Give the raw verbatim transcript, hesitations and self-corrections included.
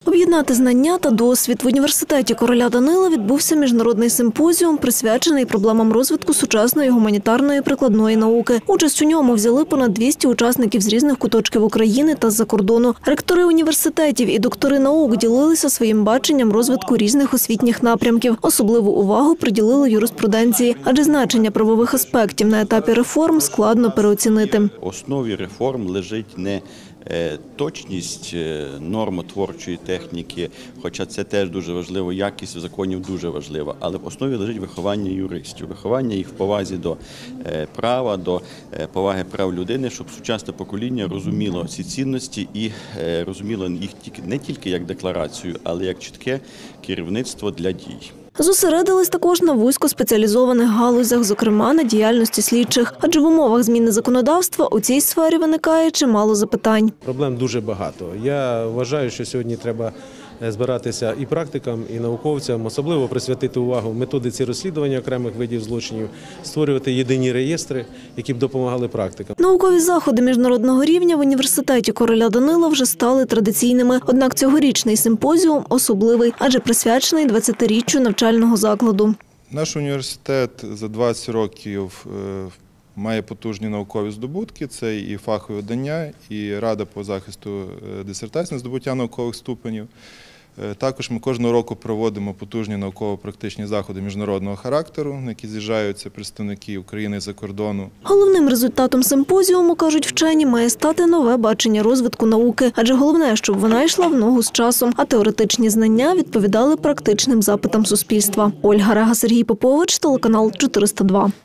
Об'єднати знання та досвід. В університеті короля Данила відбувся міжнародний симпозіум, присвячений проблемам розвитку сучасної гуманітарної прикладної науки. Участь у ньому взяли понад двісті учасників з різних куточків України та з-за кордону. Ректори університетів і доктори наук ділилися своїм баченням розвитку різних освітніх напрямків. Особливу увагу приділили юриспруденції, адже значення правових аспектів на етапі реформ складно переоцінити. В основі реформ лежить не точність нормотворчої техніки, хоча це теж дуже важливо, якість законів дуже важлива, але в основі лежить виховання юристів, виховання їх в повазі до права, до поваги прав людини, щоб сучасне покоління розуміло ці цінності і розуміло їх не тільки як декларацію, але як чітке керівництво для дій. Зосередились також на вузькоспеціалізованих галузях, зокрема на діяльності слідчих. Адже в умовах зміни законодавства у цій сфері виникає чимало запитань. Проблем дуже багато. Я вважаю, що сьогодні треба збиратися і практикам, і науковцям, особливо присвятити увагу методиці розслідування окремих видів злочинів, створювати єдині реєстри, які б допомагали практикам. Наукові заходи міжнародного рівня в університеті короля Данила вже стали традиційними. Однак цьогорічний симпозіум особливий, адже присвячений двадцятиріччю навчального закладу. Наш університет за двадцять років має потужні наукові здобутки, це і фахові видання, і Рада по захисту дисертацій, здобуття наукових ступенів. Також ми кожного року проводимо потужні науково-практичні заходи міжнародного характеру, на які з'їжджаються представники України за кордону. Головним результатом симпозіуму, кажуть вчені, має стати нове бачення розвитку науки. Адже головне, щоб вона йшла в ногу з часом, а теоретичні знання відповідали практичним запитам суспільства. Ольга Рега, Сергій Попович, телеканал чотириста два.